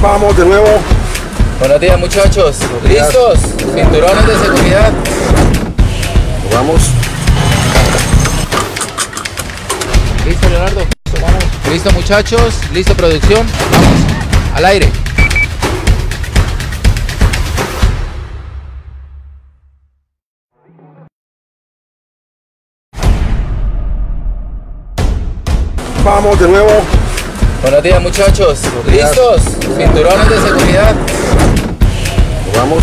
Vamos de nuevo. Buenos días, muchachos. ¿Listos? Cinturones de seguridad. Vamos. ¿Listo, Leonardo? Vamos. ¿Listo, muchachos? ¿Listo, producción? Vamos. Al aire. Vamos de nuevo. Buenos días, muchachos. ¿Listos? Cinturones de seguridad. Vamos.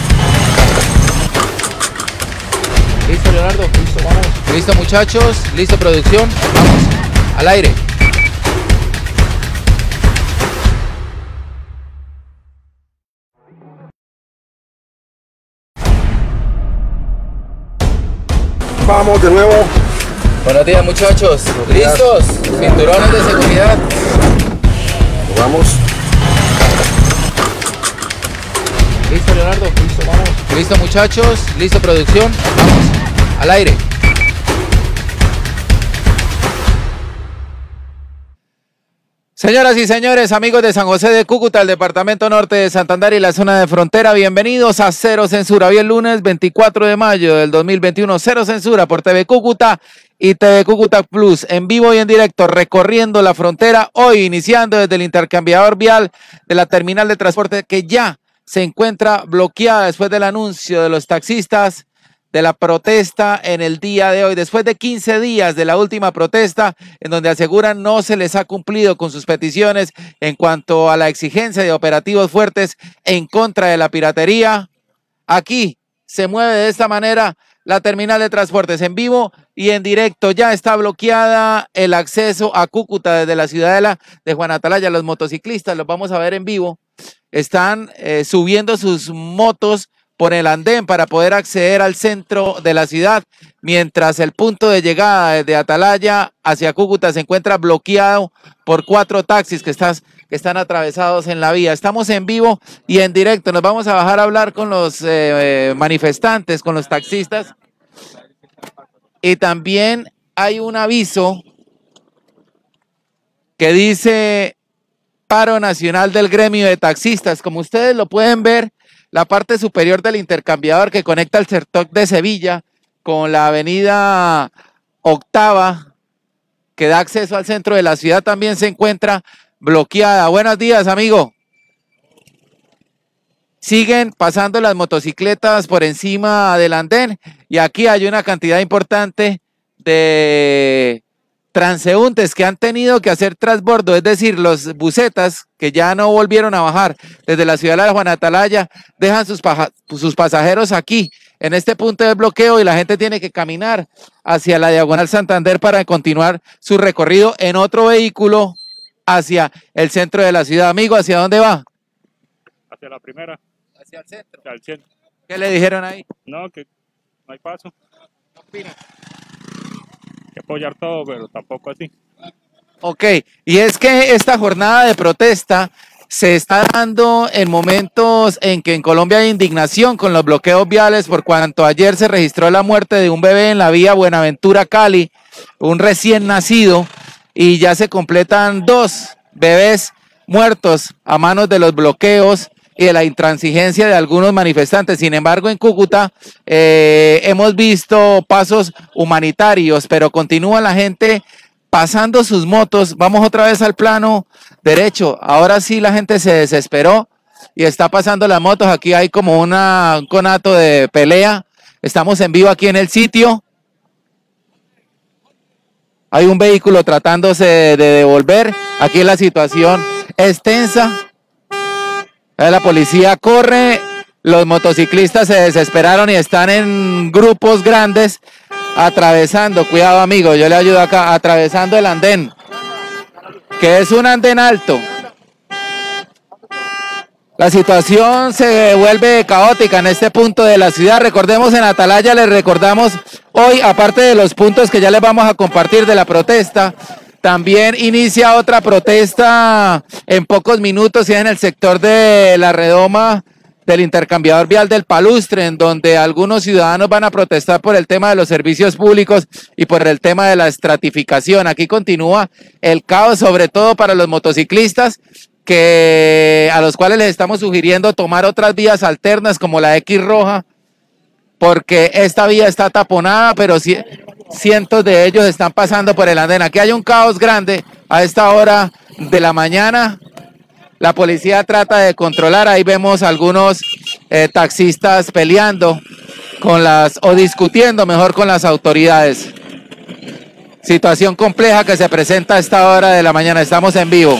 ¿Listo, Leonardo? Listo, vamos. ¿Listo, muchachos? ¿Listo, producción? Vamos. Al aire. Vamos de nuevo. Buenos días, muchachos. ¿Listos? Cinturones de seguridad. Vamos. ¿Listo, Leonardo? Listo, vamos. ¿Listo, muchachos? ¿Listo, producción? Vamos. Al aire. Señoras y señores, amigos de San José de Cúcuta, el departamento norte de Santander y la zona de frontera, bienvenidos a Cero Censura. Hoy es lunes 24 de mayo del 2021, Cero Censura por TV Cúcuta y TV Cúcuta Plus, en vivo y en directo, recorriendo la frontera, hoy iniciando desde el intercambiador vial de la terminal de transporte que ya se encuentra bloqueada después del anuncio de los taxistas de la protesta en el día de hoy, después de 15 días de la última protesta, en donde aseguran no se les ha cumplido con sus peticiones en cuanto a la exigencia de operativos fuertes en contra de la piratería. Aquí se mueve de esta manera la terminal de transportes en vivo y en directo. Ya está bloqueada el acceso a Cúcuta desde la ciudadela de Juan Atalaya. Los motociclistas los vamos a ver en vivo. Están subiendo sus motos por el andén para poder acceder al centro de la ciudad, mientras el punto de llegada desde Atalaya hacia Cúcuta se encuentra bloqueado por 4 taxis que están atravesados en la vía. Estamos en vivo y en directo. Nos vamos a bajar a hablar con los manifestantes, con los taxistas. Y también hay un aviso que dice paro nacional del gremio de taxistas. Como ustedes lo pueden ver, la parte superior del intercambiador que conecta el Sertoc de Sevilla con la avenida Octava, que da acceso al centro de la ciudad, también se encuentra bloqueada. Buenos días, amigo. Siguen pasando las motocicletas por encima del andén y aquí hay una cantidad importante de transeúntes que han tenido que hacer transbordo, es decir, los busetas que ya no volvieron a bajar desde la ciudad de Juan Atalaya, dejan sus pasajeros aquí, en este punto de bloqueo, y la gente tiene que caminar hacia la Diagonal Santander para continuar su recorrido en otro vehículo hacia el centro de la ciudad. Amigo, ¿hacia dónde va? Hacia la primera. Hacia el centro. Hacia el centro. ¿Qué le dijeron ahí? No, que no hay paso. ¿Qué opina? Hay que apoyar todo, pero tampoco así. Ok, y es que esta jornada de protesta se está dando en momentos en que en Colombia hay indignación con los bloqueos viales, por cuanto ayer se registró la muerte de un bebé en la vía Buenaventura-Cali, un recién nacido, y ya se completan 2 bebés muertos a manos de los bloqueos y de la intransigencia de algunos manifestantes. Sin embargo, en Cúcuta hemos visto pasos humanitarios, pero continúa la gente pasando sus motos. Vamos otra vez al plano derecho. Ahora sí la gente se desesperó y está pasando las motos. Aquí hay como un conato de pelea. Estamos en vivo aquí en el sitio. Hay un vehículo tratándose de devolver. Aquí la situación es tensa. La policía corre, los motociclistas se desesperaron y están en grupos grandes atravesando, cuidado amigo, yo le ayudo acá, atravesando el andén, que es un andén alto. La situación se vuelve caótica en este punto de la ciudad. Recordemos, en Atalaya les recordamos hoy, aparte de los puntos que ya les vamos a compartir de la protesta, también inicia otra protesta en pocos minutos y en el sector de la redoma del intercambiador vial del Palustre, en donde algunos ciudadanos van a protestar por el tema de los servicios públicos y por el tema de la estratificación. Aquí continúa el caos, sobre todo para los motociclistas, a los cuales les estamos sugiriendo tomar otras vías alternas como la X roja, porque esta vía está taponada, pero cientos de ellos están pasando por el andén. Aquí hay un caos grande a esta hora de la mañana. La policía trata de controlar, ahí vemos algunos taxistas peleando o discutiendo mejor con las autoridades. Situación compleja que se presenta a esta hora de la mañana, estamos en vivo.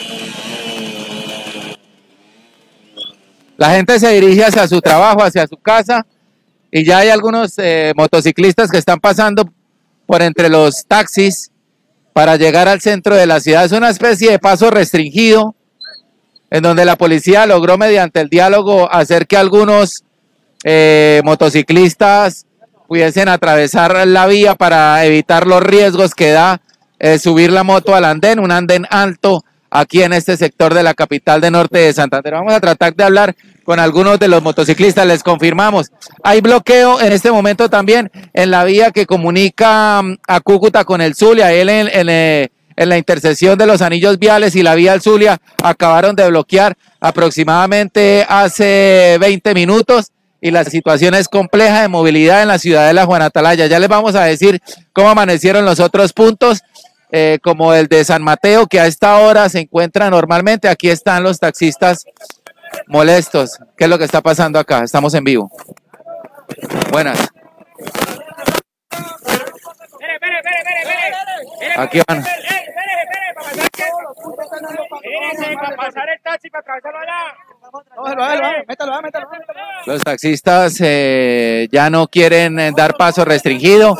La gente se dirige hacia su trabajo, hacia su casa, y ya hay algunos motociclistas que están pasando por entre los taxis para llegar al centro de la ciudad. Es una especie de paso restringido en donde la policía logró mediante el diálogo hacer que algunos motociclistas pudiesen atravesar la vía para evitar los riesgos que da subir la moto al andén, un andén alto aquí en este sector de la capital de Norte de Santander. Vamos a tratar de hablar con algunos de los motociclistas, les confirmamos. Hay bloqueo en este momento también en la vía que comunica a Cúcuta con el Zulia, en la intersección de los anillos viales y la vía al Zulia acabaron de bloquear aproximadamente hace 20 minutos. Y la situación es compleja de movilidad en la ciudadela Juan Atalaya. Ya les vamos a decir cómo amanecieron los otros puntos, como el de San Mateo, que a esta hora se encuentra normalmente. Aquí están los taxistas molestos. ¿Qué es lo que está pasando acá? Estamos en vivo. Buenas. Aquí van. Para pasar el taxi, para atravesarlo allá. Los taxistas ya no quieren dar paso restringido.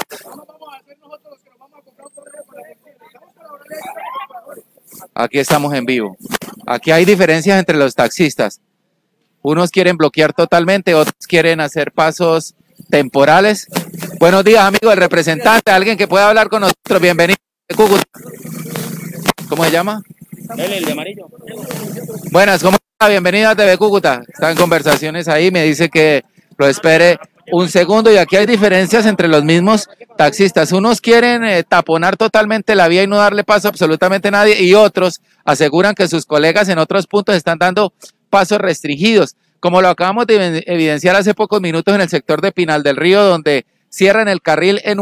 Aquí estamos en vivo. Aquí hay diferencias entre los taxistas. Unos quieren bloquear totalmente, otros quieren hacer pasos temporales. Buenos días, amigo, el representante, alguien que pueda hablar con nosotros. Bienvenido de Cúcuta. ¿Cómo se llama? El de amarillo. Buenas, ¿cómo está? Bienvenido a TV Cúcuta. Está en conversaciones ahí, me dice que lo espere un segundo y aquí hay diferencias entre los mismos taxistas. Unos quieren taponar totalmente la vía y no darle paso a absolutamente nadie y otros aseguran que sus colegas en otros puntos están dando pasos restringidos, como lo acabamos de evidenciar hace pocos minutos en el sector de Pinal del Río, donde cierran el carril en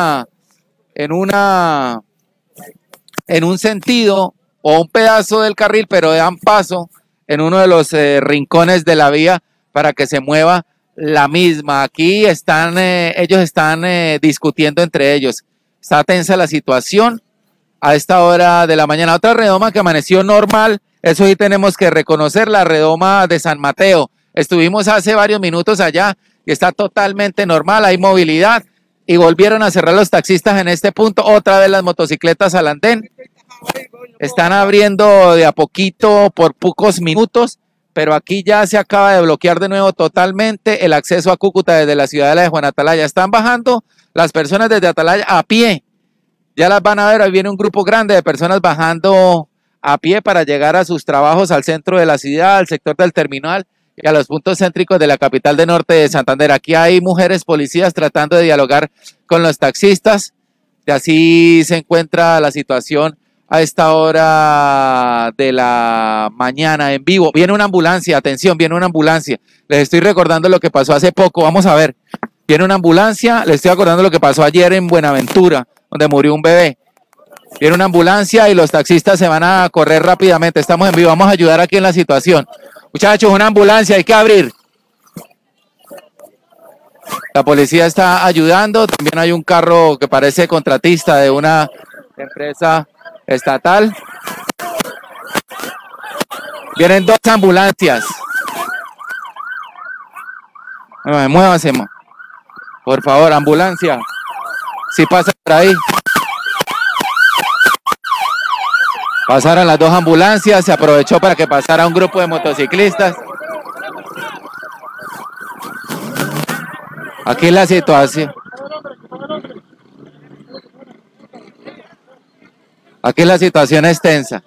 un sentido o un pedazo del carril, pero dan paso en uno de los rincones de la vía para que se mueva la misma. Aquí ellos están discutiendo entre ellos. Está tensa la situación a esta hora de la mañana. Otra redoma que amaneció normal, eso sí tenemos que reconocer, la redoma de San Mateo. Estuvimos hace varios minutos allá y está totalmente normal, hay movilidad y volvieron a cerrar los taxistas en este punto, otra vez las motocicletas al andén. Están abriendo de a poquito por pocos minutos, pero aquí ya se acaba de bloquear de nuevo totalmente el acceso a Cúcuta desde la ciudadela de Juan Atalaya. Están bajando las personas desde Atalaya a pie. Ya las van a ver, ahí viene un grupo grande de personas bajando a pie para llegar a sus trabajos al centro de la ciudad, al sector del terminal y a los puntos céntricos de la capital de Norte de Santander. Aquí hay mujeres policías tratando de dialogar con los taxistas y así se encuentra la situación a esta hora de la mañana en vivo. Viene una ambulancia, atención, viene una ambulancia. Les estoy recordando lo que pasó hace poco, vamos a ver. Viene una ambulancia, les estoy acordando lo que pasó ayer en Buenaventura, donde murió un bebé. Viene una ambulancia y los taxistas se van a correr rápidamente. Estamos en vivo, vamos a ayudar aquí en la situación. Muchachos, una ambulancia, hay que abrir. La policía está ayudando, también hay un carro que parece contratista de una empresa estatal. Vienen dos ambulancias. Muévanse, por favor, ambulancia. Si pasa por ahí. Pasaron las dos ambulancias, se aprovechó para que pasara un grupo de motociclistas. Aquí la situación. Aquí la situación es tensa.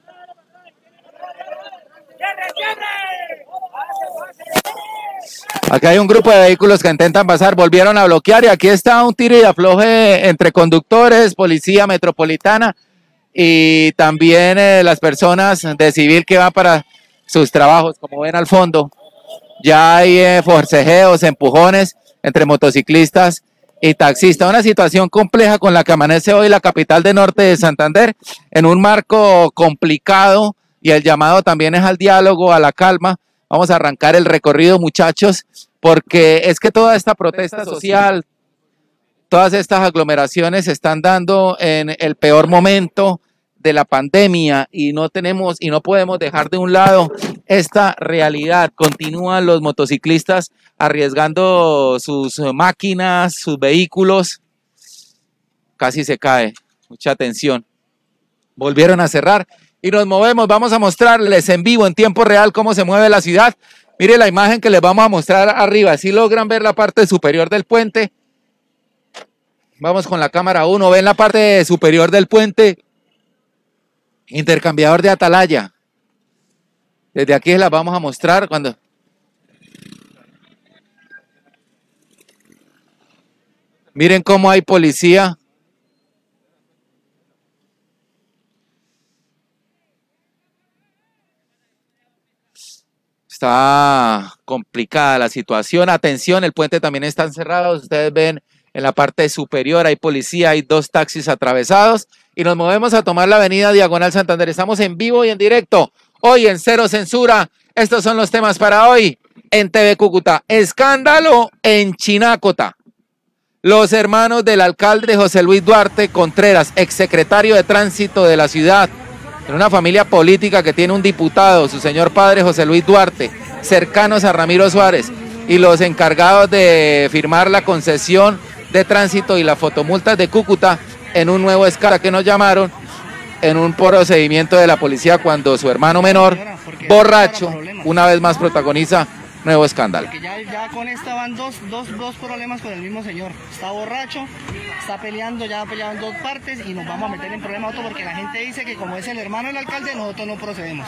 Aquí hay un grupo de vehículos que intentan pasar, volvieron a bloquear y aquí está un tiro y afloje entre conductores, policía metropolitana y también las personas de civil que van para sus trabajos. Como ven al fondo, ya hay forcejeos, empujones entre motociclistas y taxistas. Una situación compleja con la que amanece hoy la capital de Norte de Santander, en un marco complicado, y el llamado también es al diálogo, a la calma. Vamos a arrancar el recorrido, muchachos, porque es que toda esta protesta social, todas estas aglomeraciones se están dando en el peor momento de la pandemia y no podemos dejar de un lado esta realidad. Continúan los motociclistas arriesgando sus máquinas, sus vehículos. Casi se cae. Mucha atención. Volvieron a cerrar y nos movemos. Vamos a mostrarles en vivo, en tiempo real, cómo se mueve la ciudad. Mire la imagen que les vamos a mostrar arriba. Si logran ver la parte superior del puente. Vamos con la cámara 1. Ven la parte superior del puente. Intercambiador de Atalaya. Desde aquí las vamos a mostrar cuando... Miren cómo hay policía. Está complicada la situación. Atención, el puente también está cerrado. Ustedes ven en la parte superior hay policía, hay 2 taxis atravesados. Y nos movemos a tomar la avenida Diagonal Santander. Estamos en vivo y en directo. Hoy en Cero Censura. Estos son los temas para hoy en TV Cúcuta. Escándalo en Chinácota. Los hermanos del alcalde José Luis Duarte Contreras, exsecretario de Tránsito de la ciudad, en una familia política que tiene un diputado, su señor padre José Luis Duarte, cercanos a Ramiro Suárez, y los encargados de firmar la concesión de tránsito y las fotomultas de Cúcuta, en un nuevo escala que nos llamaron, en un procedimiento de la policía cuando su hermano menor, borracho, una vez más protagoniza nuevo escándalo. Porque ya con esta van dos problemas con el mismo señor. Está borracho, está peleando, ya peleado en 2 partes y nos vamos a meter en problema otro porque la gente dice que como es el hermano del alcalde, nosotros no procedemos.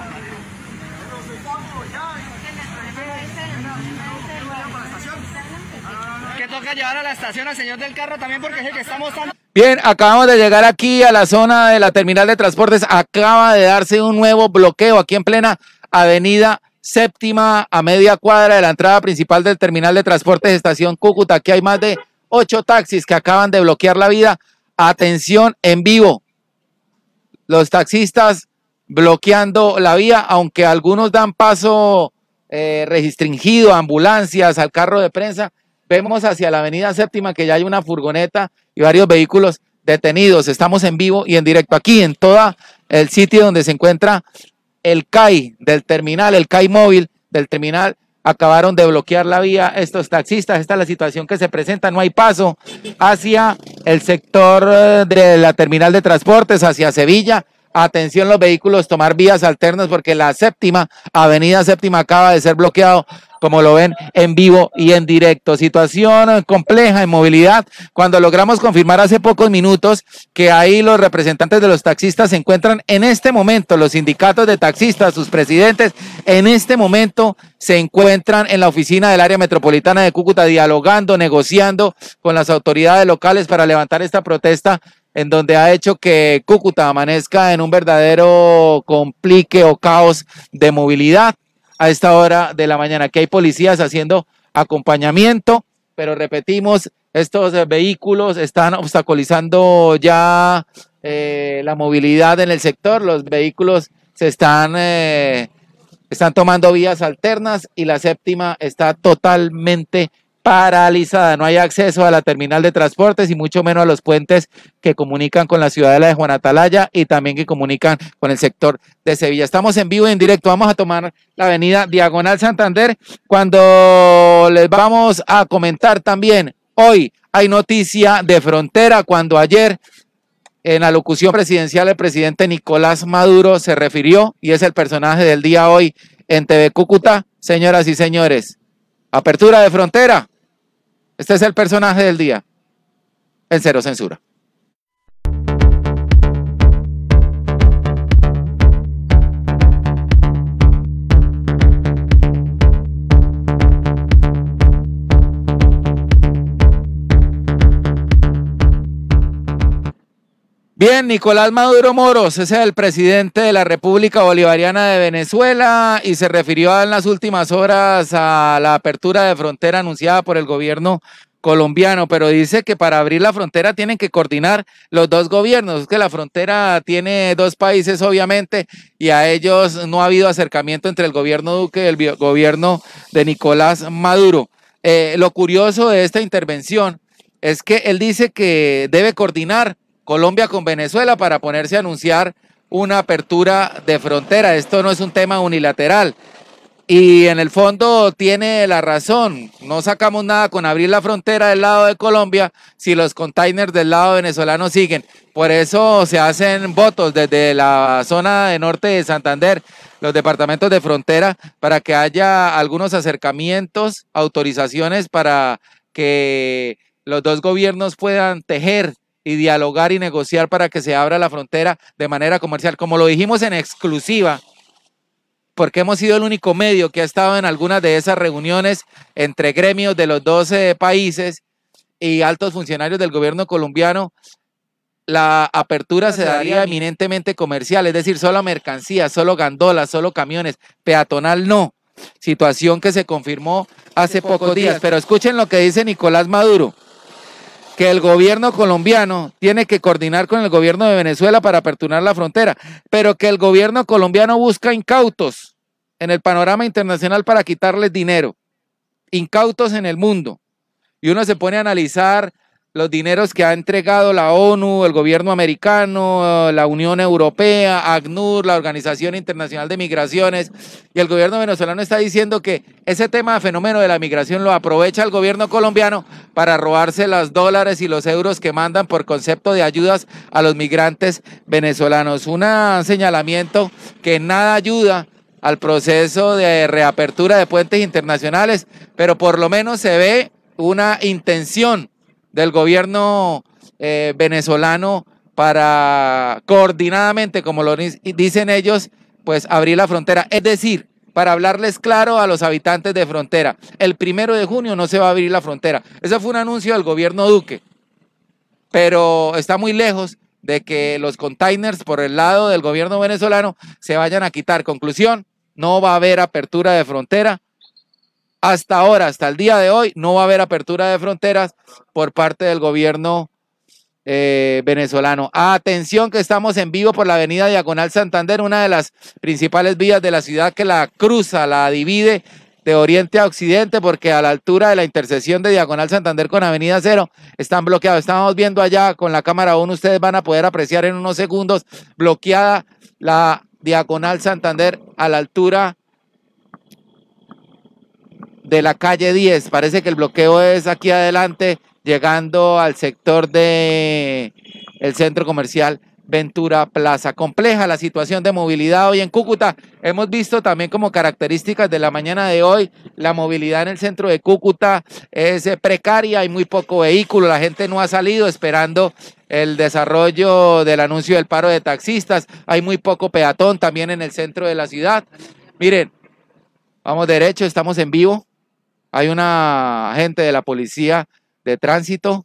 Que toca llevar a la estación al señor del carro también porque es el que estamos tan... Bien, acabamos de llegar aquí a la zona de la terminal de transportes. Acaba de darse un nuevo bloqueo aquí en plena avenida Séptima, a media cuadra de la entrada principal del terminal de transportes estación Cúcuta. Aquí hay más de 8 taxis que acaban de bloquear la vía. Atención, en vivo. Los taxistas bloqueando la vía, aunque algunos dan paso restringido a ambulancias, al carro de prensa. Vemos hacia la avenida Séptima que ya hay una furgoneta y varios vehículos detenidos. Estamos en vivo y en directo aquí en todo el sitio donde se encuentra el CAI del terminal, el CAI móvil del terminal. Acabaron de bloquear la vía estos taxistas. Esta es la situación que se presenta. No hay paso hacia el sector de la terminal de transportes, hacia Sevilla. Atención los vehículos, tomar vías alternas porque la avenida Séptima acaba de ser bloqueado, como lo ven en vivo y en directo. Situación compleja en movilidad cuando logramos confirmar hace pocos minutos que ahí los representantes de los taxistas se encuentran en este momento, los sindicatos de taxistas, sus presidentes, en este momento se encuentran en la oficina del área metropolitana de Cúcuta dialogando, negociando con las autoridades locales para levantar esta protesta en donde ha hecho que Cúcuta amanezca en un verdadero complique o caos de movilidad a esta hora de la mañana. Aquí hay policías haciendo acompañamiento, pero repetimos, estos vehículos están obstaculizando ya la movilidad en el sector. Los vehículos se están tomando vías alternas y la Séptima está totalmente paralizada. No hay acceso a la terminal de transportes y mucho menos a los puentes que comunican con la ciudadela de Juan Atalaya y también que comunican con el sector de Sevilla. Estamos en vivo y en directo. Vamos a tomar la avenida Diagonal Santander cuando les vamos a comentar también. Hoy hay noticia de frontera cuando ayer en la locución presidencial el presidente Nicolás Maduro se refirió y es el personaje del día hoy en TV Cúcuta. Señoras y señores, apertura de frontera. Este es el personaje del día en Cero Censura. Bien, Nicolás Maduro Moros es el presidente de la República Bolivariana de Venezuela y se refirió en las últimas horas a la apertura de frontera anunciada por el gobierno colombiano, pero dice que para abrir la frontera tienen que coordinar los dos gobiernos, que la frontera tiene dos países obviamente y a ellos no ha habido acercamiento entre el gobierno Duque y el gobierno de Nicolás Maduro. Lo curioso de esta intervención es que él dice que debe coordinar Colombia con Venezuela para ponerse a anunciar una apertura de frontera. Esto no es un tema unilateral y en el fondo tiene la razón. No sacamos nada con abrir la frontera del lado de Colombia si los containers del lado venezolano siguen. Por eso se hacen votos desde la zona de norte de Santander, los departamentos de frontera, para que haya algunos acercamientos, autorizaciones para que los dos gobiernos puedan tejer y dialogar y negociar para que se abra la frontera de manera comercial. Como lo dijimos en exclusiva, porque hemos sido el único medio que ha estado en algunas de esas reuniones entre gremios de los 12 países y altos funcionarios del gobierno colombiano, la apertura se daría eminentemente comercial, es decir, solo mercancías, solo gandolas, solo camiones, peatonal no. Situación que se confirmó hace pocos días. Pero escuchen lo que dice Nicolás Maduro, que el gobierno colombiano tiene que coordinar con el gobierno de Venezuela para aperturar la frontera, pero que el gobierno colombiano busca incautos en el panorama internacional para quitarles dinero, incautos en el mundo. Y uno se pone a analizar los dineros que ha entregado la ONU, el gobierno americano, la Unión Europea, ACNUR, la Organización Internacional de Migraciones, y el gobierno venezolano está diciendo que ese tema de fenómeno de la migración lo aprovecha el gobierno colombiano para robarse los dólares y los euros que mandan por concepto de ayudas a los migrantes venezolanos. Un señalamiento que nada ayuda al proceso de reapertura de puentes internacionales, pero por lo menos se ve una intención del gobierno venezolano para coordinadamente, como lo dicen ellos, pues abrir la frontera. Es decir, para hablarles claro a los habitantes de frontera, el 1 de junio no se va a abrir la frontera. Ese fue un anuncio del gobierno Duque, pero está muy lejos de que los containers por el lado del gobierno venezolano se vayan a quitar. Conclusión, no va a haber apertura de frontera. Hasta ahora, hasta el día de hoy, no va a haber apertura de fronteras por parte del gobierno venezolano. Atención que estamos en vivo por la avenida Diagonal Santander, una de las principales vías de la ciudad que la cruza, la divide de oriente a occidente, porque a la altura de la intersección de Diagonal Santander con Avenida Cero están bloqueados. Estamos viendo allá con la cámara 1, ustedes van a poder apreciar en unos segundos bloqueada la Diagonal Santander a la altura de la calle 10. Parece que el bloqueo es aquí adelante, llegando al sector de el centro comercial Ventura Plaza. Compleja la situación de movilidad hoy en Cúcuta. Hemos visto también como características de la mañana de hoy, la movilidad en el centro de Cúcuta es precaria, hay muy poco vehículo, la gente no ha salido esperando el desarrollo del anuncio del paro de taxistas, hay muy poco peatón también en el centro de la ciudad. Miren, vamos derecho, estamos en vivo. Hay una agente de la policía de tránsito.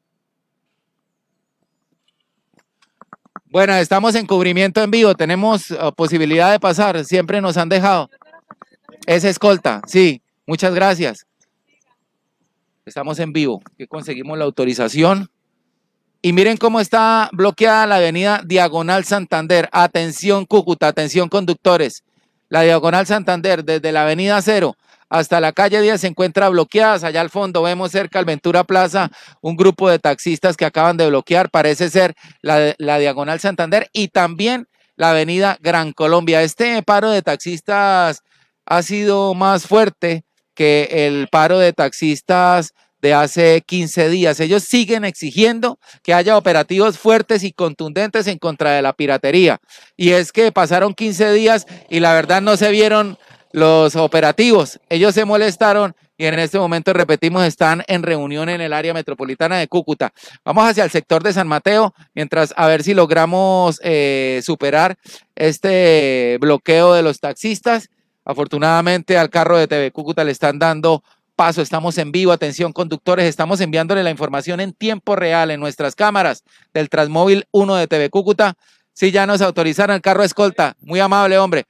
Bueno, estamos en cubrimiento en vivo, tenemos posibilidad de pasar, siempre nos han dejado. Es escolta, sí, muchas gracias. Estamos en vivo, que conseguimos la autorización. Y miren cómo está bloqueada la avenida Diagonal Santander. Atención Cúcuta, atención conductores. La Diagonal Santander desde la avenida Cero hasta la calle 10 se encuentra bloqueada. Allá al fondo vemos cerca al Ventura Plaza un grupo de taxistas que acaban de bloquear, parece ser la Diagonal Santander y también la avenida Gran Colombia. Este paro de taxistas ha sido más fuerte que el paro de taxistas de hace 15 días. Ellos siguen exigiendo que haya operativos fuertes y contundentes en contra de la piratería. Y es que pasaron 15 días y la verdad no se vieron los operativos. Ellos se molestaron y en este momento, repetimos, están en reunión en el área metropolitana de Cúcuta. Vamos hacia el sector de San Mateo, mientras a ver si logramos superar este bloqueo de los taxistas. Afortunadamente al carro de TV Cúcuta le están dando paso, estamos en vivo, atención conductores, estamos enviándole la información en tiempo real en nuestras cámaras del Transmóvil 1 de TV Cúcuta. Sí, ya nos autorizaron el carro escolta, muy amable hombre.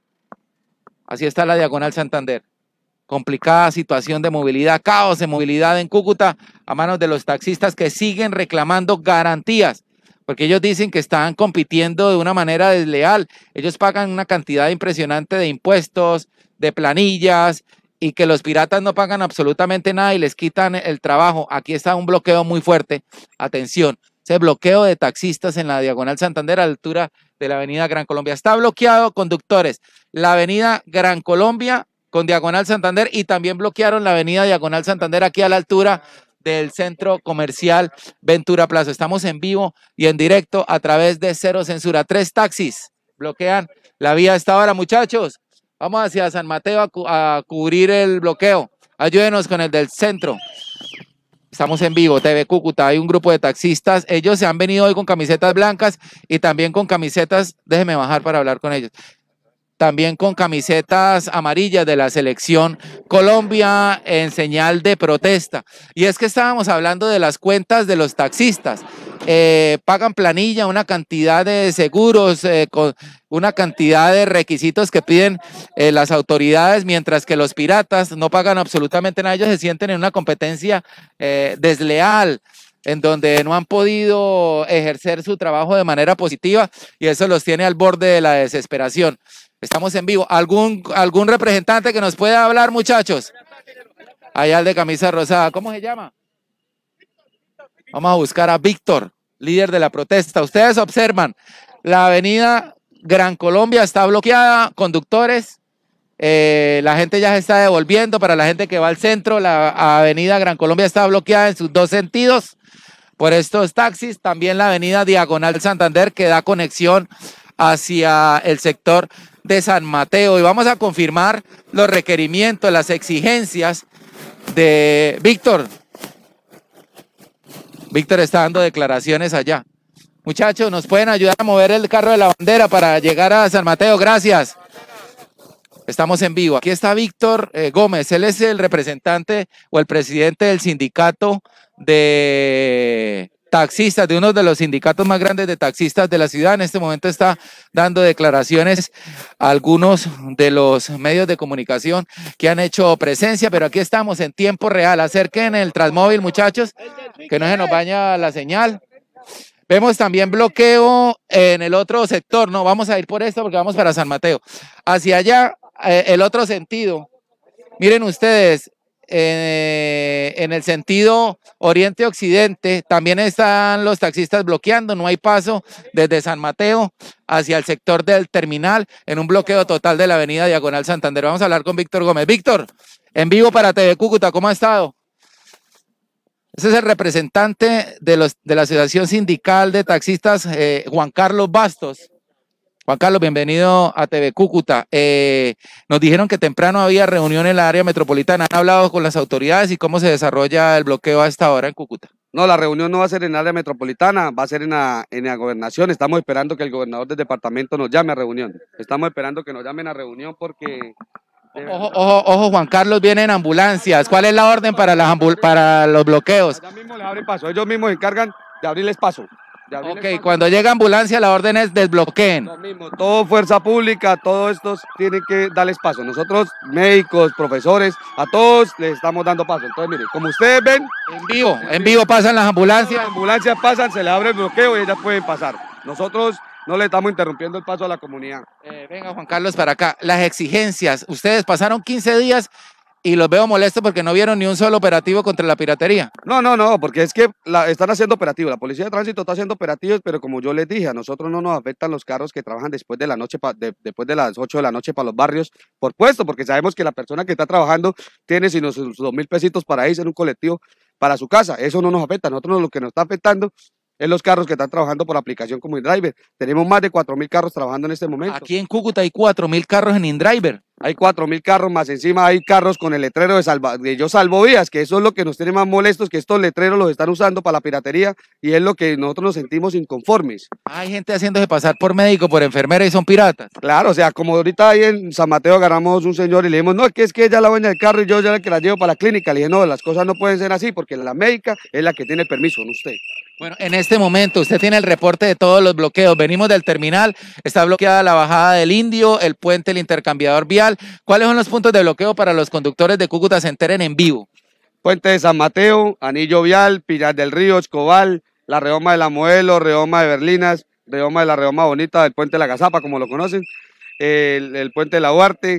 Así está la Diagonal Santander. Complicada situación de movilidad, caos de movilidad en Cúcuta a manos de los taxistas que siguen reclamando garantías, porque ellos dicen que están compitiendo de una manera desleal. Ellos pagan una cantidad impresionante de impuestos, de planillas, y que los piratas no pagan absolutamente nada y les quitan el trabajo. Aquí está un bloqueo muy fuerte. Atención, ese bloqueo de taxistas en la Diagonal Santander a la altura de la avenida Gran Colombia. Está bloqueado, conductores, la avenida Gran Colombia con Diagonal Santander, y también bloquearon la avenida Diagonal Santander aquí a la altura del centro comercial Ventura Plaza. Estamos en vivo y en directo a través de Cero Censura. 3 taxis bloquean la vía a esta hora, muchachos. Vamos hacia San Mateo a cubrir el bloqueo. Ayúdenos con el del centro. Estamos en vivo, TV Cúcuta. Hay un grupo de taxistas. Ellos se han venido hoy con camisetas blancas y también con camisetas, déjeme bajar para hablar con ellos, también con camisetas amarillas de la selección Colombia en señal de protesta. Y es que estábamos hablando de las cuentas de los taxistas. Pagan planilla, una cantidad de seguros, con una cantidad de requisitos que piden las autoridades, mientras que los piratas no pagan absolutamente nada. Ellos se sienten en una competencia desleal, en donde no han podido ejercer su trabajo de manera positiva, y eso los tiene al borde de la desesperación. Estamos en vivo. ¿Algún representante que nos pueda hablar, muchachos? Allá el de camisa rosada. ¿Cómo se llama? Vamos a buscar a Víctor, líder de la protesta. Ustedes observan, la avenida Gran Colombia está bloqueada, conductores. La gente ya se está devolviendo. Para la gente que va al centro, la avenida Gran Colombia está bloqueada en sus 2 sentidos por estos taxis. También la avenida Diagonal Santander, que da conexión hacia el sector de San Mateo. Y vamos a confirmar los requerimientos, las exigencias de Víctor. Víctor está dando declaraciones allá. Muchachos, ¿nos pueden ayudar a mover el carro de la bandera para llegar a San Mateo? Gracias. Estamos en vivo. Aquí está Víctor Gómez. Él es el representante o el presidente del sindicato de taxistas, de uno de los sindicatos más grandes de taxistas de la ciudad. En este momento está dando declaraciones a algunos de los medios de comunicación que han hecho presencia, pero aquí estamos en tiempo real. Acerquen el Transmóvil, muchachos, que no se nos vaya la señal. Vemos también bloqueo en el otro sector. No, vamos a ir por esto porque vamos para San Mateo. Hacia allá, el otro sentido. Miren ustedes, en el sentido oriente-occidente también están los taxistas bloqueando. No hay paso desde San Mateo hacia el sector del terminal, en un bloqueo total de la avenida Diagonal Santander. Vamos a hablar con Víctor Gómez. Víctor, en vivo para TV Cúcuta, ¿cómo ha estado? Ese es el representante de la Asociación Sindical de Taxistas, Juan Carlos Bastos. Juan Carlos, bienvenido a TV Cúcuta. Nos dijeron que temprano había reunión en la área metropolitana. ¿Han hablado con las autoridades y cómo se desarrolla el bloqueo a esta hora en Cúcuta? No, la reunión no va a ser en el área metropolitana, va a ser en la gobernación. Estamos esperando que el gobernador del departamento nos llame a reunión. Estamos esperando que nos llamen a reunión porque... Ojo, Juan Carlos, vienen ambulancias. ¿Cuál es la orden para los bloqueos? Allá mismo les abren paso, ellos mismos se encargan de abrirles paso. Ok, cuando llega ambulancia, la orden es desbloqueen. Lo mismo, todo fuerza pública, todos estos tienen que darles paso. Nosotros, médicos, profesores, a todos les estamos dando paso. Entonces, mire, como ustedes ven... En vivo pasan las ambulancias. Las ambulancias pasan, se les abre el bloqueo y ellas pueden pasar. Nosotros no le estamos interrumpiendo el paso a la comunidad. Venga, Juan Carlos, para acá. Las exigencias, ustedes pasaron 15 días y los veo molestos porque no vieron ni un solo operativo contra la piratería. No, porque es que están haciendo operativos. La Policía de Tránsito está haciendo operativos, pero como yo les dije, a nosotros no nos afectan los carros que trabajan después de la noche, después de las 8 de la noche para los barrios, por puesto, porque sabemos que la persona que está trabajando tiene sino sus 2.000 pesitos para irse en un colectivo para su casa. Eso no nos afecta. A nosotros lo que nos está afectando es los carros que están trabajando por aplicación como InDriver. Tenemos más de 4.000 carros trabajando en este momento. Aquí en Cúcuta hay 4.000 carros en InDriver. Hay 4.000 carros, más encima hay carros con el letrero de Yo Salvo Vías, que eso es lo que nos tiene más molestos, que estos letreros los están usando para la piratería y es lo que nosotros nos sentimos inconformes. Hay gente haciéndose pasar por médico, por enfermera y son piratas. Claro, o sea, como ahorita ahí en San Mateo agarramos un señor y le dijimos, no, es que ella es la dueña del carro y yo ya la que la llevo para la clínica. Le dije, no, las cosas no pueden ser así porque la médica es la que tiene el permiso, no usted. Bueno, en este momento usted tiene el reporte de todos los bloqueos. Venimos del terminal, está bloqueada la bajada del Indio, el puente, el intercambiador vial. ¿Cuáles son los puntos de bloqueo para los conductores de Cúcuta se enteren en vivo? Puente de San Mateo, Anillo Vial, Pilar del Río, Escobal, la Redoma de la Modelo, Redoma de Berlinas, Redoma de la Redoma Bonita, del Puente de la Gazapa, como lo conocen, el Puente de la Duarte,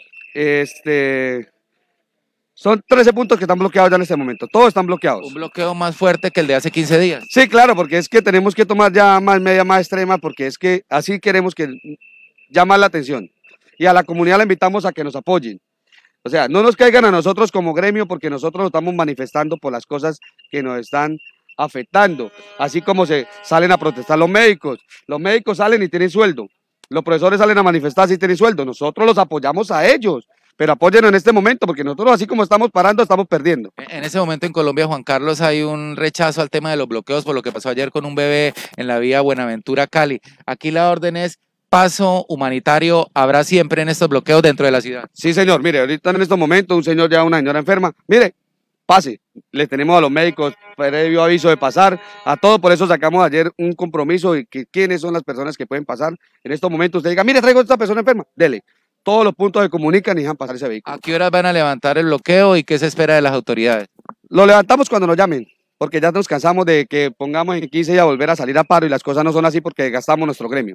son 13 puntos que están bloqueados ya en este momento, todos están bloqueados. Un bloqueo más fuerte que el de hace 15 días. Sí, claro, porque es que tenemos que tomar ya más media más extrema, porque es que así queremos que llamar la atención. Y a la comunidad la invitamos a que nos apoyen. O sea, no nos caigan a nosotros como gremio, porque nosotros nos estamos manifestando por las cosas que nos están afectando. Así como se salen a protestar los médicos salen y tienen sueldo. Los profesores salen a manifestar y tienen sueldo. Nosotros los apoyamos a ellos. Pero apóyennos en este momento, porque nosotros así como estamos parando, estamos perdiendo. En ese momento en Colombia, Juan Carlos, hay un rechazo al tema de los bloqueos por lo que pasó ayer con un bebé en la vía Buenaventura-Cali. Aquí la orden es paso humanitario, habrá siempre en estos bloqueos dentro de la ciudad. Sí, señor, mire, ahorita en estos momentos un señor ya una señora enferma, mire, pase, le tenemos a los médicos previo aviso de pasar, a todo, por eso sacamos ayer un compromiso de que quiénes son las personas que pueden pasar. En estos momentos usted diga, mire, traigo a esta persona enferma, dele. Todos los puntos se comunican y dejan pasar ese vehículo. ¿A qué horas van a levantar el bloqueo y qué se espera de las autoridades? Lo levantamos cuando nos llamen, porque ya nos cansamos de que pongamos en 15 y a volver a salir a paro y las cosas no son así porque desgastamos nuestro gremio.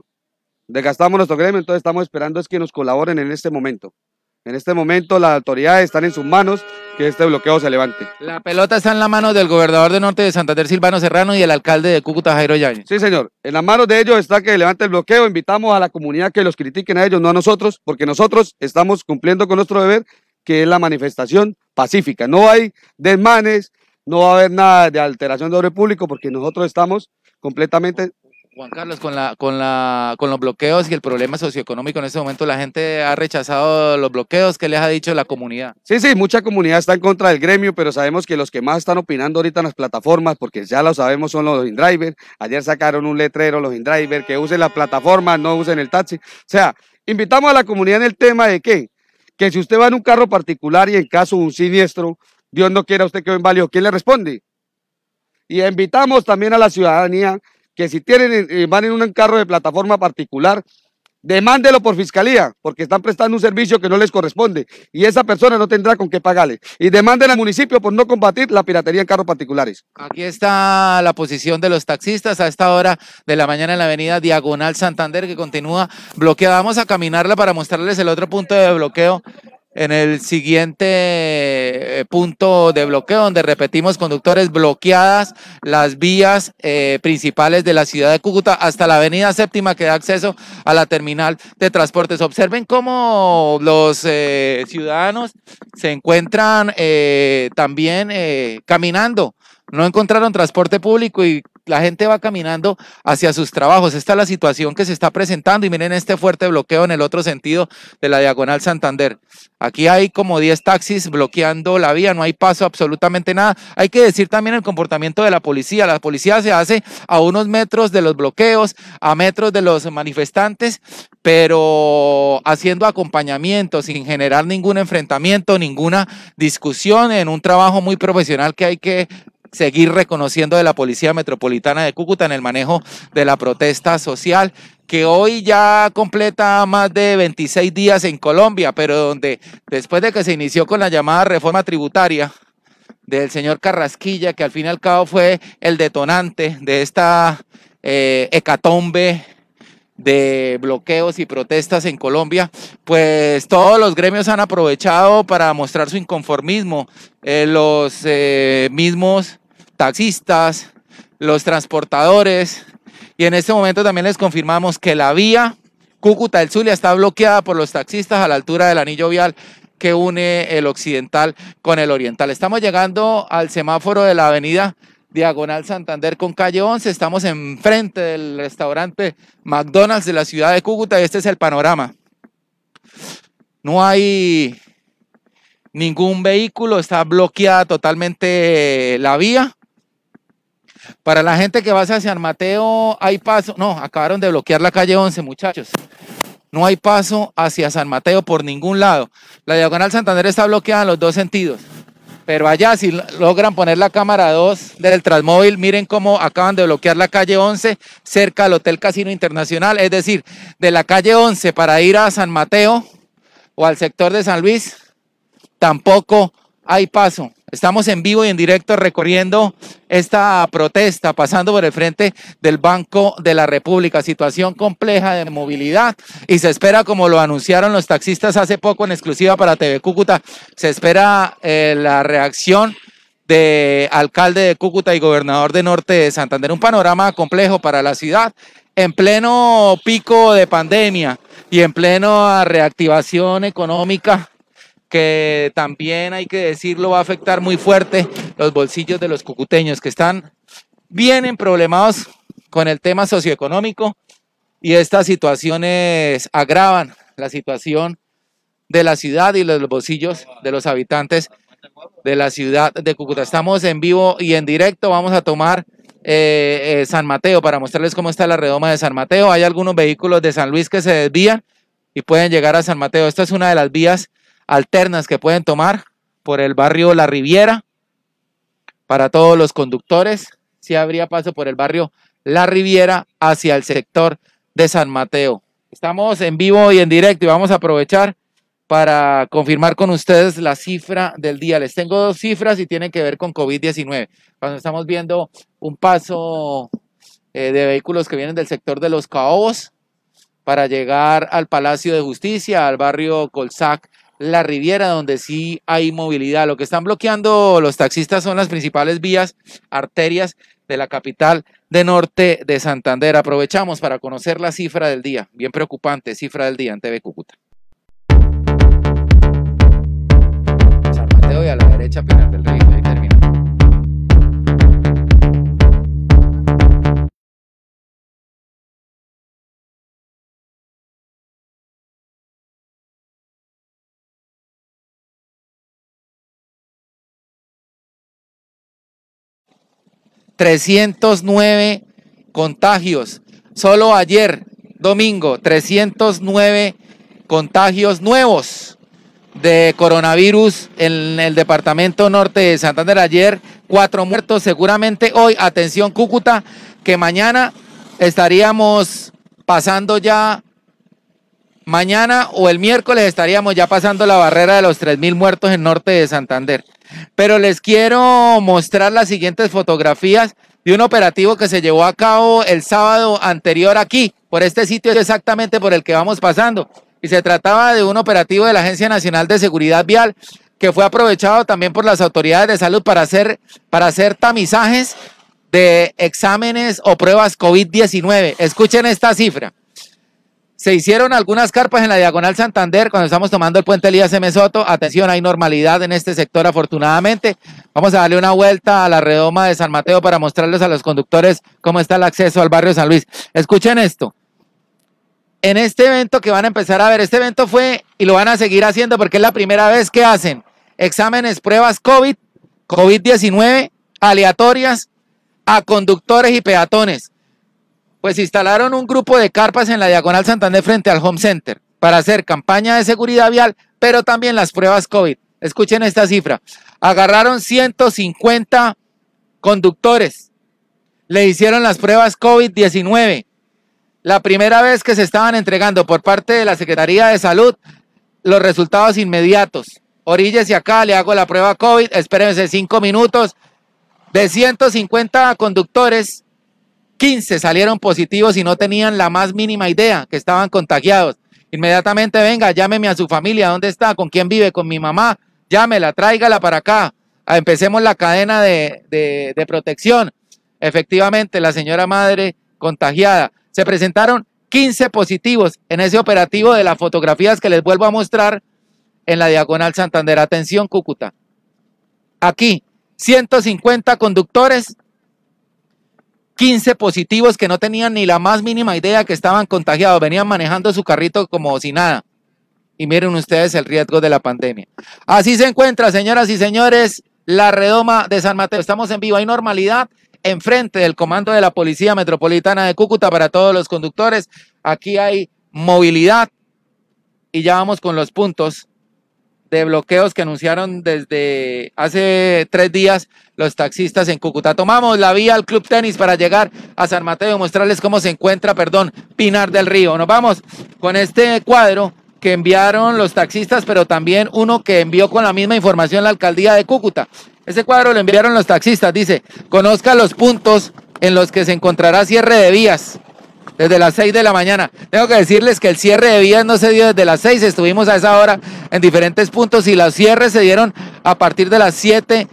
Entonces estamos esperando es que nos colaboren en este momento. En este momento las autoridades están en sus manos, que este bloqueo se levante. La pelota está en la mano del gobernador de Norte de Santander, Silvano Serrano, y el alcalde de Cúcuta, Jairo Yáñez. Sí, señor. En las manos de ellos está que levante el bloqueo. Invitamos a la comunidad que los critiquen a ellos, no a nosotros, porque nosotros estamos cumpliendo con nuestro deber, que es la manifestación pacífica. No hay desmanes, no va a haber nada de alteración de orden público, porque nosotros estamos completamente... Juan Carlos, con los bloqueos y el problema socioeconómico en este momento, la gente ha rechazado los bloqueos. ¿Qué les ha dicho la comunidad? Sí, mucha comunidad está en contra del gremio, pero sabemos que los que más están opinando ahorita en las plataformas, porque ya lo sabemos, son los InDriver. Ayer sacaron un letrero los InDriver, que usen la plataforma, no usen el taxi. O sea, invitamos a la comunidad en el tema de que si usted va en un carro particular y en caso de un siniestro, Dios no quiera usted quedó inválido, ¿quién le responde? Y invitamos también a la ciudadanía que si van en un carro de plataforma particular, demándelo por fiscalía, porque están prestando un servicio que no les corresponde y esa persona no tendrá con qué pagarle. Y demanden al municipio por no combatir la piratería en carros particulares. Aquí está la posición de los taxistas a esta hora de la mañana en la avenida Diagonal Santander, que continúa bloqueada. Vamos a caminarla para mostrarles el otro punto de bloqueo. En el siguiente punto de bloqueo, donde repetimos, conductores, bloqueadas las vías principales de la ciudad de Cúcuta hasta la avenida Séptima, que da acceso a la terminal de transportes. Observen cómo los ciudadanos se encuentran también caminando. No encontraron transporte público y la gente va caminando hacia sus trabajos. Esta es la situación que se está presentando y miren este fuerte bloqueo en el otro sentido de la Diagonal Santander. Aquí hay como 10 taxis bloqueando la vía, no hay paso, absolutamente nada. Hay que decir también el comportamiento de la policía. La policía se hace a unos metros de los bloqueos, a metros de los manifestantes, pero haciendo acompañamiento, sin generar ningún enfrentamiento, ninguna discusión, en un trabajo muy profesional que hay que seguir reconociendo de la Policía Metropolitana de Cúcuta en el manejo de la protesta social, que hoy ya completa más de 26 días en Colombia, pero donde después de que se inició con la llamada reforma tributaria del señor Carrasquilla, que al fin y al cabo fue el detonante de esta hecatombe de bloqueos y protestas en Colombia, pues todos los gremios han aprovechado para mostrar su inconformismo. Los mismos taxistas, los transportadores, y en este momento también les confirmamos que la vía Cúcuta del Zulia está bloqueada por los taxistas a la altura del anillo vial que une el occidental con el oriental. Estamos llegando al semáforo de la avenida Diagonal Santander con calle 11, estamos enfrente del restaurante McDonald's de la ciudad de Cúcuta y este es el panorama. no hay ningún vehículo, está bloqueada totalmente la vía. Para la gente que va hacia San Mateo hay paso, no, acabaron de bloquear la calle 11, muchachos. No hay paso hacia San Mateo por ningún lado. La diagonal Santander está bloqueada en los dos sentidos. Pero allá, si logran poner la cámara 2 del Transmóvil, miren cómo acaban de bloquear la calle 11 cerca al Hotel Casino Internacional. Es decir, de la calle 11 para ir a San Mateo o al sector de San Luis, tampoco hay paso. Estamos en vivo y en directo recorriendo esta protesta, pasando por el frente del Banco de la República. Situación compleja de movilidad y se espera, como lo anunciaron los taxistas hace poco en exclusiva para TV Cúcuta, se espera la reacción de alcalde de Cúcuta y gobernador de Norte de Santander. Un panorama complejo para la ciudad en pleno pico de pandemia y en plena reactivación económica, que también, hay que decirlo, va a afectar muy fuerte los bolsillos de los cucuteños, que están bien problemados con el tema socioeconómico, y estas situaciones agravan la situación de la ciudad y los bolsillos de los habitantes de la ciudad de Cúcuta. Estamos en vivo y en directo, vamos a tomar San Mateo para mostrarles cómo está la redoma de San Mateo. Hay algunos vehículos de San Luis que se desvían y pueden llegar a San Mateo. Esta es una de las vías alternas que pueden tomar por el barrio La Riviera. Para todos los conductores, sí habría paso por el barrio La Riviera hacia el sector de San Mateo. Estamos en vivo y en directo y vamos a aprovechar para confirmar con ustedes la cifra del día. Les tengo dos cifras y tienen que ver con COVID-19. Cuando estamos viendo un paso de vehículos que vienen del sector de Los Caobos para llegar al Palacio de Justicia, al barrio Colsac, La Riviera, donde sí hay movilidad. Lo que están bloqueando los taxistas son las principales vías, arterias de la capital de Norte de Santander. Aprovechamos para conocer la cifra del día, bien preocupante, cifra del día en TV Cúcuta. San Mateo y a la derecha Pinar del Río, ahí termina. ...309 contagios. Solo ayer, domingo, 309 contagios nuevos de coronavirus en el departamento Norte de Santander. Ayer, 4 muertos. Seguramente hoy, atención Cúcuta, que mañana estaríamos pasando ya... Mañana o el miércoles estaríamos ya pasando la barrera de los 3.000 muertos en Norte de Santander. Pero les quiero mostrar las siguientes fotografías de un operativo que se llevó a cabo el sábado anterior aquí, por este sitio exactamente por el que vamos pasando. Y se trataba de un operativo de la Agencia Nacional de Seguridad Vial que fue aprovechado también por las autoridades de salud para hacer tamizajes de exámenes o pruebas COVID-19. Escuchen esta cifra. Se hicieron algunas carpas en la diagonal Santander cuando estamos tomando el puente Elías M. Soto. Atención, hay normalidad en este sector afortunadamente. Vamos a darle una vuelta a la redoma de San Mateo para mostrarles a los conductores cómo está el acceso al barrio San Luis. Escuchen esto. En este evento que van a empezar a ver, este evento fue y lo van a seguir haciendo porque es la primera vez que hacen exámenes, pruebas COVID-19 aleatorias a conductores y peatones. Pues instalaron un grupo de carpas en la diagonal Santander frente al Home Center para hacer campaña de seguridad vial, pero también las pruebas COVID. Escuchen esta cifra. Agarraron 150 conductores. Le hicieron las pruebas COVID-19. La primera vez que se estaban entregando por parte de la Secretaría de Salud los resultados inmediatos. Oríllese acá, le hago la prueba COVID, espérense 5 minutos. De 150 conductores, 15 salieron positivos y no tenían la más mínima idea que estaban contagiados. Inmediatamente, venga, llámeme a su familia, ¿dónde está? ¿Con quién vive? ¿Con mi mamá? Llámela, tráigala para acá. Empecemos la cadena de protección. Efectivamente, la señora madre contagiada. Se presentaron 15 positivos en ese operativo de las fotografías que les vuelvo a mostrar en la diagonal Santander. Atención, Cúcuta. Aquí, 150 conductores, 15 positivos que no tenían ni la más mínima idea que estaban contagiados, venían manejando su carrito como si nada. Y miren ustedes el riesgo de la pandemia. Así se encuentra, señoras y señores, la redoma de San Mateo. Estamos en vivo, hay normalidad enfrente del comando de la Policía Metropolitana de Cúcuta para todos los conductores. Aquí hay movilidad y ya vamos con los puntos de bloqueos que anunciaron desde hace 3 días los taxistas en Cúcuta. Tomamos la vía al Club Tenis para llegar a San Mateo y mostrarles cómo se encuentra, Pinar del Río. Nos vamos con este cuadro que enviaron los taxistas, pero también uno que envió con la misma información la alcaldía de Cúcuta. Este cuadro lo enviaron los taxistas, dice, conozca los puntos en los que se encontrará cierre de vías desde las 6 de la mañana. Tengo que decirles que el cierre de vías no se dio desde las 6, estuvimos a esa hora en diferentes puntos y los cierres se dieron a partir de las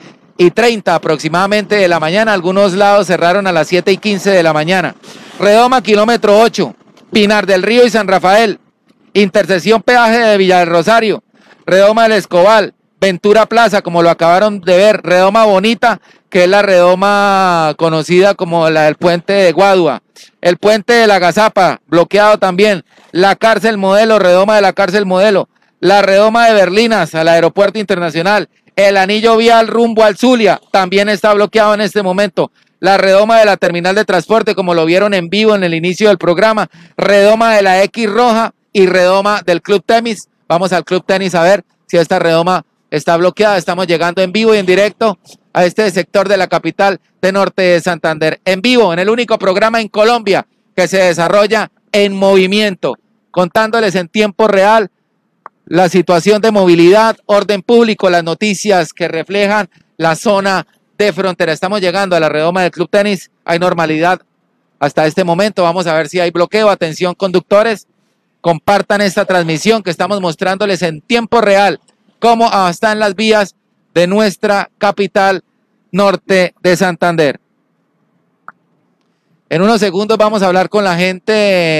7:30 aproximadamente de la mañana. Algunos lados cerraron a las 7:15 de la mañana. Redoma, kilómetro 8, Pinar del Río y San Rafael. Intersección peaje de Villa del Rosario, Redoma del Escobal, Ventura Plaza, como lo acabaron de ver, Redoma Bonita, que es la redoma conocida como la del puente de Guadua, el puente de la Gazapa, bloqueado también, la cárcel Modelo, redoma de la cárcel Modelo, la redoma de Berlinas al aeropuerto internacional, el anillo vial rumbo al Zulia, también está bloqueado en este momento. La redoma de la terminal de transporte, como lo vieron en vivo en el inicio del programa, redoma de la X Roja y redoma del Club Tenis. Vamos al Club Tenis a ver si esta redoma está bloqueada. Estamos llegando en vivo y en directo a este sector de la capital de Norte de Santander. En vivo, en el único programa en Colombia que se desarrolla en movimiento, contándoles en tiempo real la situación de movilidad, orden público, las noticias que reflejan la zona de frontera. Estamos llegando a la redoma del Club Tenis. Hay normalidad hasta este momento. Vamos a ver si hay bloqueo. Atención, conductores. Compartan esta transmisión que estamos mostrándoles en tiempo real cómo están las vías de nuestra capital norte de Santander. En unos segundos vamos a hablar con la gente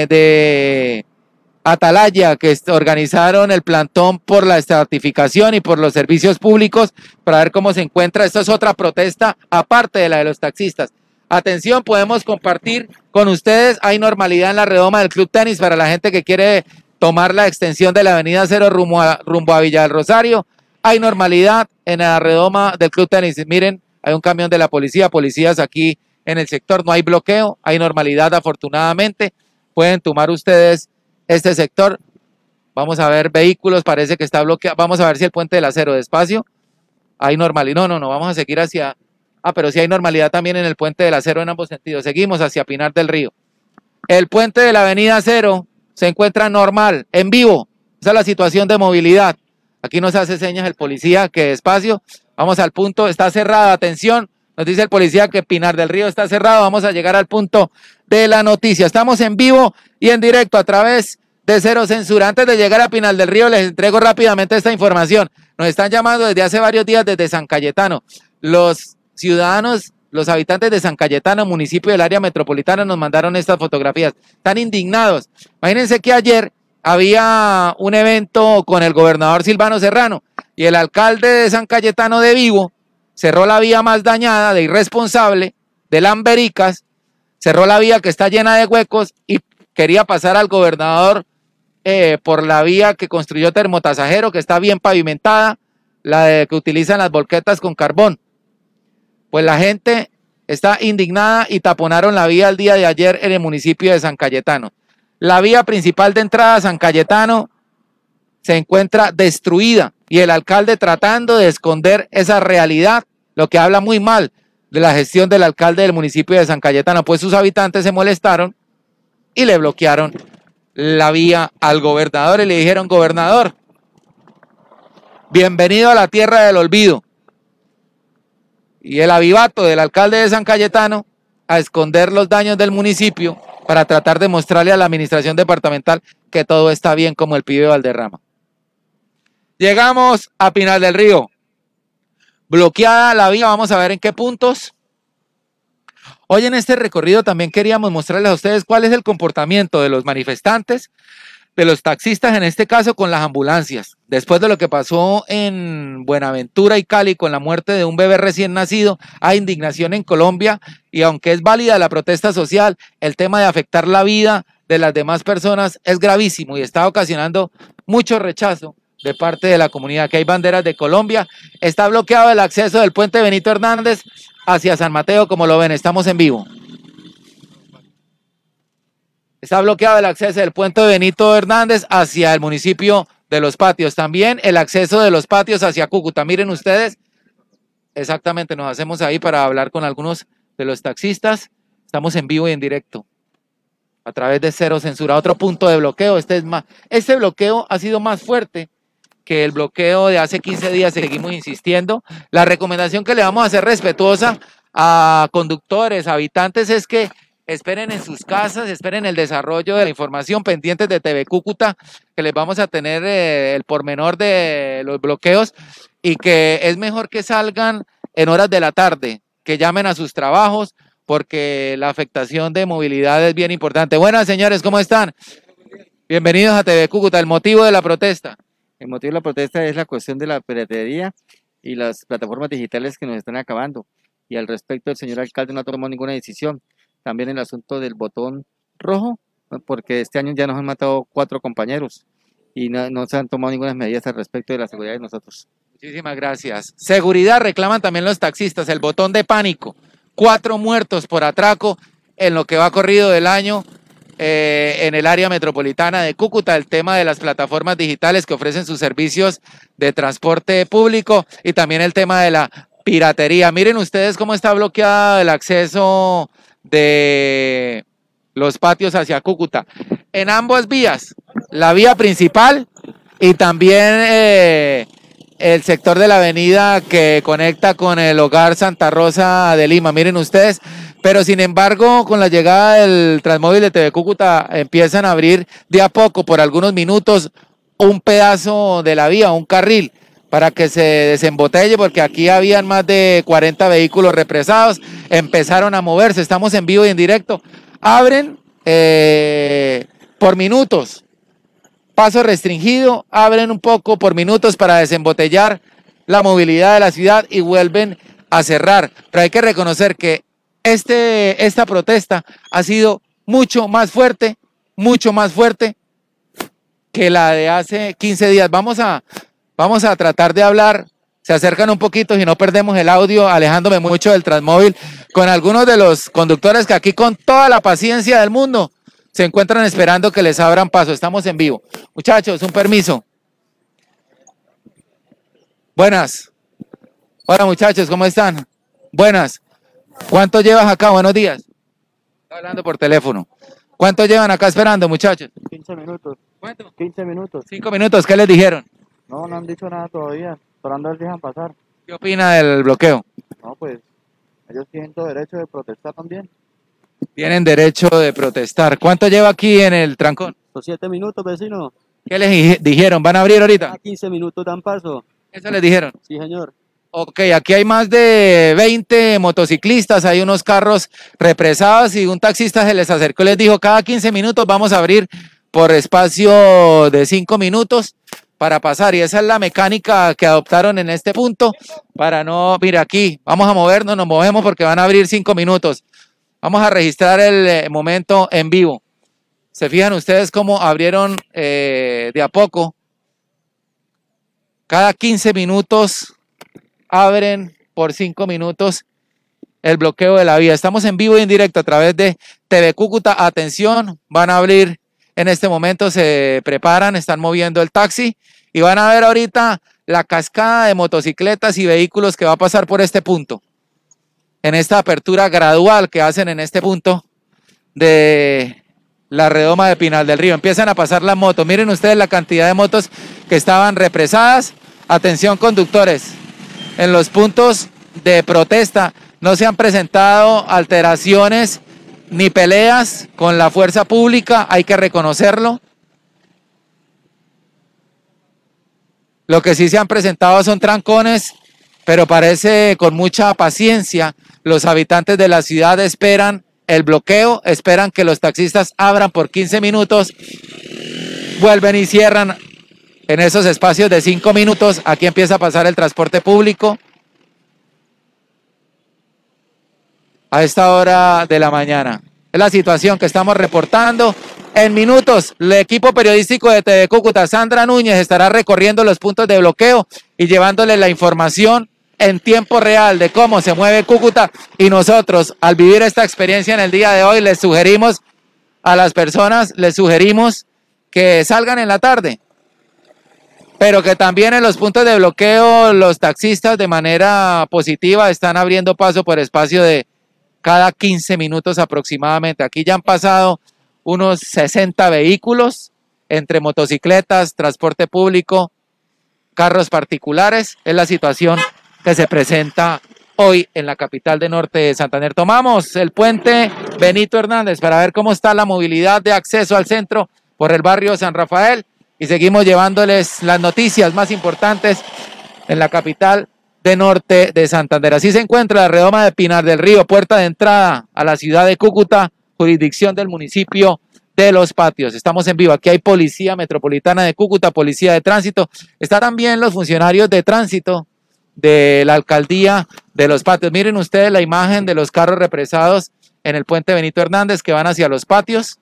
de Atalaya, que organizaron el plantón por la estratificación y por los servicios públicos, para ver cómo se encuentra. Esto es otra protesta aparte de la de los taxistas. Atención, podemos compartir con ustedes. Hay normalidad en la redoma del Club Tenis para la gente que quiere tomar la extensión de la avenida Cero rumbo a Villa del Rosario. Hay normalidad en la redoma del Club Tenis. Miren, hay un camión de la policía, policías aquí en el sector. No hay bloqueo, hay normalidad afortunadamente. Pueden tomar ustedes este sector. Vamos a ver vehículos, parece que está bloqueado. Vamos a ver si el puente del Acero, despacio. Hay normalidad. No, vamos a seguir hacia... pero sí hay normalidad también en el puente del Acero en ambos sentidos. Seguimos hacia Pinar del Río. El puente de la avenida Acero se encuentra normal, en vivo. Esa es la situación de movilidad. Aquí nos hace señas el policía que despacio. Vamos al punto, está cerrada, atención. Nos dice el policía que Pinar del Río está cerrado. Vamos a llegar al punto de la noticia. Estamos en vivo y en directo a través de Cero Censura. Antes de llegar a Pinar del Río, les entrego rápidamente esta información. Nos están llamando desde hace varios días desde San Cayetano. Los ciudadanos, los habitantes de San Cayetano, municipio del área metropolitana, nos mandaron estas fotografías. Están indignados. Imagínense que ayer había un evento con el gobernador Silvano Serrano y el alcalde de San Cayetano de Vivo cerró la vía más dañada, de irresponsable, de Lambericas, cerró la vía que está llena de huecos y quería pasar al gobernador por la vía que construyó Termotasajero, que está bien pavimentada, la que utilizan las volquetas con carbón. Pues la gente está indignada y taponaron la vía el día de ayer en el municipio de San Cayetano. La vía principal de entrada a San Cayetano se encuentra destruida y el alcalde tratando de esconder esa realidad, lo que habla muy mal de la gestión del alcalde del municipio de San Cayetano, pues sus habitantes se molestaron y le bloquearon la vía al gobernador y le dijeron: gobernador, bienvenido a la tierra del olvido. Y el avivato del alcalde de San Cayetano a esconder los daños del municipio para tratar de mostrarle a la administración departamental que todo está bien, como el pibe Valderrama. Llegamos a Pinar del Río. Bloqueada la vía, vamos a ver en qué puntos. Hoy en este recorrido también queríamos mostrarles a ustedes cuál es el comportamiento de los manifestantes, de los taxistas en este caso, con las ambulancias. Después de lo que pasó en Buenaventura y Cali con la muerte de un bebé recién nacido, hay indignación en Colombia y aunque es válida la protesta social, el tema de afectar la vida de las demás personas es gravísimo y está ocasionando mucho rechazo de parte de la comunidad, que hay banderas de Colombia. Está bloqueado el acceso del puente Benito Hernández hacia San Mateo, como lo ven, estamos en vivo. Está bloqueado el acceso del puente Benito Hernández hacia el municipio de Los Patios. También el acceso de Los Patios hacia Cúcuta. Miren ustedes, exactamente, nos hacemos ahí para hablar con algunos de los taxistas. Estamos en vivo y en directo a través de Cero Censura. Otro punto de bloqueo. Este bloqueo ha sido más fuerte que el bloqueo de hace 15 días. Seguimos insistiendo. La recomendación que le vamos a hacer respetuosa a conductores, habitantes, es que esperen en sus casas, esperen el desarrollo de la información, pendientes de TV Cúcuta, que les vamos a tener el pormenor de los bloqueos, y que es mejor que salgan en horas de la tarde, que llamen a sus trabajos, porque la afectación de movilidad es bien importante. Buenas, señores, ¿cómo están? Bienvenidos a TV Cúcuta. El motivo de la protesta. El motivo de la protesta es la cuestión de la piratería y las plataformas digitales que nos están acabando. Y al respecto, el señor alcalde no ha tomado ninguna decisión. También el asunto del botón rojo, ¿no? Porque este año ya nos han matado 4 compañeros y no se han tomado ninguna medidas al respecto de la seguridad de nosotros. Muchísimas gracias. Seguridad reclaman también los taxistas. El botón de pánico. 4 muertos por atraco en lo que va corrido del año. En el área metropolitana de Cúcuta, el tema de las plataformas digitales que ofrecen sus servicios de transporte público, y también el tema de la piratería. Miren ustedes cómo está bloqueado el acceso de Los Patios hacia Cúcuta. En ambas vías, la vía principal y también el sector de la avenida que conecta con el Hogar Santa Rosa de Lima. Miren ustedes. Pero sin embargo, con la llegada del Transmóvil de TV Cúcuta, empiezan a abrir de a poco, por algunos minutos, un pedazo de la vía, un carril, para que se desembotelle, porque aquí habían más de 40 vehículos represados, empezaron a moverse. Estamos en vivo y en directo. Abren por minutos, paso restringido, abren un poco por minutos para desembotellar la movilidad de la ciudad y vuelven a cerrar. Pero hay que reconocer que esta protesta ha sido mucho más fuerte que la de hace 15 días. Vamos a tratar de hablar, se acercan un poquito si no perdemos el audio, alejándome mucho del Transmóvil, con algunos de los conductores que aquí con toda la paciencia del mundo se encuentran esperando que les abran paso. Estamos en vivo. Muchachos, un permiso. Buenas. Hola, muchachos, ¿cómo están? Buenas. ¿Cuánto llevas acá? Buenos días. Estoy hablando por teléfono. ¿Cuánto llevan acá esperando, muchachos? 15 minutos. ¿Cuánto? 15 minutos. 5 minutos. ¿Qué les dijeron? No han dicho nada todavía. Esperando a ver si dejan pasar. ¿Qué opina del bloqueo? No, pues ellos tienen todo derecho de protestar también. Tienen derecho de protestar. ¿Cuánto lleva aquí en el trancón? Los 7 minutos, vecino. ¿Qué les dijeron? ¿Van a abrir ahorita? A 15 minutos dan paso. ¿Eso les dijeron? Sí, señor. Ok, aquí hay más de 20 motociclistas, hay unos carros represados y un taxista se les acercó y les dijo, cada 15 minutos vamos a abrir por espacio de 5 minutos para pasar. Y esa es la mecánica que adoptaron en este punto para no, mira aquí, vamos a movernos, nos movemos porque van a abrir 5 minutos. Vamos a registrar el momento en vivo. Se fijan ustedes cómo abrieron de a poco. Cada 15 minutos abren por 5 minutos el bloqueo de la vía. Estamos en vivo y en directo a través de TV Cúcuta. Atención, van a abrir en este momento, se preparan, están moviendo el taxi y van a ver ahorita la cascada de motocicletas y vehículos que va a pasar por este punto. En esta apertura gradual que hacen en este punto de la redoma de Pinal del Río. Empiezan a pasar las motos. Miren ustedes la cantidad de motos que estaban represadas. Atención, conductores. En los puntos de protesta no se han presentado alteraciones ni peleas con la fuerza pública, hay que reconocerlo. Lo que sí se han presentado son trancones, pero parece con mucha paciencia. Los habitantes de la ciudad esperan el bloqueo, esperan que los taxistas abran por 15 minutos, vuelven y cierran en esos espacios de 5 minutos. Aquí empieza a pasar el transporte público a esta hora de la mañana. Es la situación que estamos reportando En minutos, el equipo periodístico de TV Cúcuta, Sandra Núñez, estará recorriendo los puntos de bloqueo y llevándole la información en tiempo real de cómo se mueve Cúcuta. Y nosotros, al vivir esta experiencia en el día de hoy, les sugerimos a las personas, que salgan en la tarde, pero que también en los puntos de bloqueo los taxistas de manera positiva están abriendo paso por espacio de cada 15 minutos aproximadamente. Aquí ya han pasado unos 60 vehículos entre motocicletas, transporte público, carros particulares. Es la situación que se presenta hoy en la capital de Norte de Santander. Tomamos el puente Benito Hernández para ver cómo está la movilidad de acceso al centro por el barrio San Rafael y seguimos llevándoles las noticias más importantes en la capital de Norte de Santander. Así se encuentra la redoma de Pinar del Río, puerta de entrada a la ciudad de Cúcuta, jurisdicción del municipio de Los Patios. Estamos en vivo. Aquí hay Policía Metropolitana de Cúcuta, Policía de Tránsito. Están también los funcionarios de tránsito de la Alcaldía de Los Patios. Miren ustedes la imagen de los carros represados en el puente Benito Hernández que van hacia Los Patios.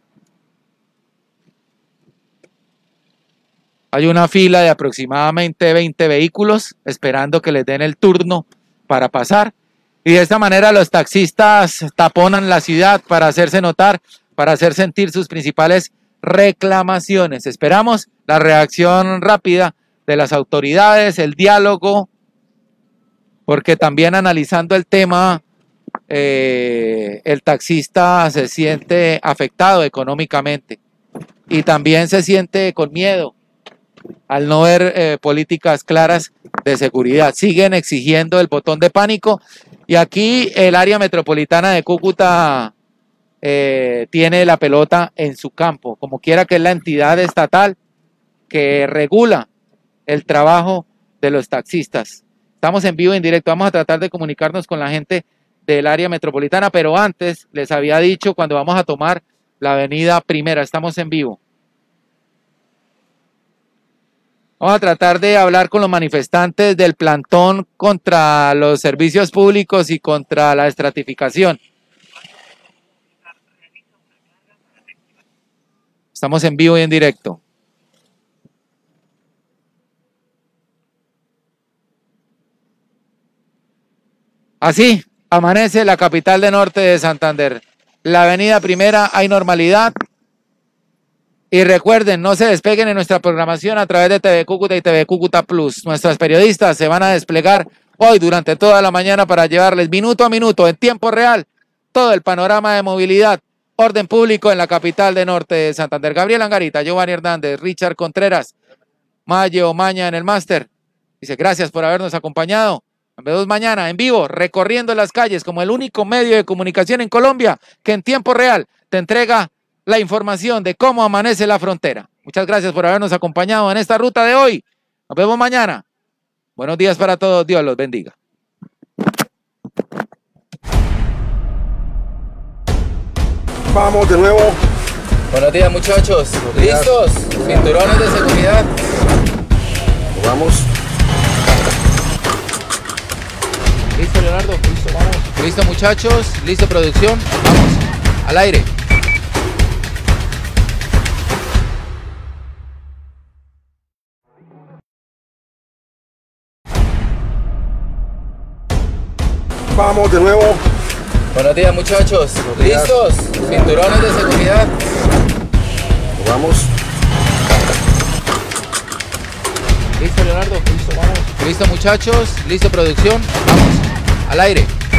Hay una fila de aproximadamente 20 vehículos esperando que les den el turno para pasar. Y de esta manera los taxistas taponan la ciudad para hacerse notar, para hacer sentir sus principales reclamaciones. Esperamos la reacción rápida de las autoridades, el diálogo, porque también analizando el tema, el taxista se siente afectado económicamente y también se siente con miedo al no ver políticas claras de seguridad. Siguen exigiendo el botón de pánico y aquí el área metropolitana de Cúcuta tiene la pelota en su campo, como quiera que es la entidad estatal que regula el trabajo de los taxistas. Estamos en vivo, en directo, vamos a tratar de comunicarnos con la gente del área metropolitana, pero antes les había dicho cuando vamos a tomar la avenida Primera, estamos en vivo. Vamos a tratar de hablar con los manifestantes del plantón contra los servicios públicos y contra la estratificación. Estamos en vivo y en directo. Así amanece la capital de Norte de Santander. La avenida Primera hay normalidad. Y recuerden, no se despeguen en nuestra programación a través de TV Cúcuta y TV Cúcuta Plus. Nuestras periodistas se van a desplegar hoy durante toda la mañana para llevarles minuto a minuto, en tiempo real, todo el panorama de movilidad, orden público en la capital de Norte de Santander. Gabriel Angarita, Giovanni Hernández, Richard Contreras, Mayo Maña en el máster. Dice, gracias por habernos acompañado. Nos vemos mañana en vivo, recorriendo las calles como el único medio de comunicación en Colombia que en tiempo real te entrega la información de cómo amanece la frontera. Muchas gracias por habernos acompañado en esta ruta de hoy. Nos vemos mañana. Buenos días para todos. Dios los bendiga. Vamos de nuevo. Buenos días, muchachos. Buenos días. ¿Listos? Cinturones de seguridad. Vamos. ¿Listo, Leonardo? Listo, vamos. ¿Listo, muchachos? ¿Listo, producción? Vamos. Al aire. Vamos de nuevo. Buenos días, muchachos. Buenos días. ¿Listos? Cinturones de seguridad. Vamos. ¿Listo, Leonardo? Listo, vamos. ¿Listo, muchachos? ¿Listo, producción? Vamos. Al aire.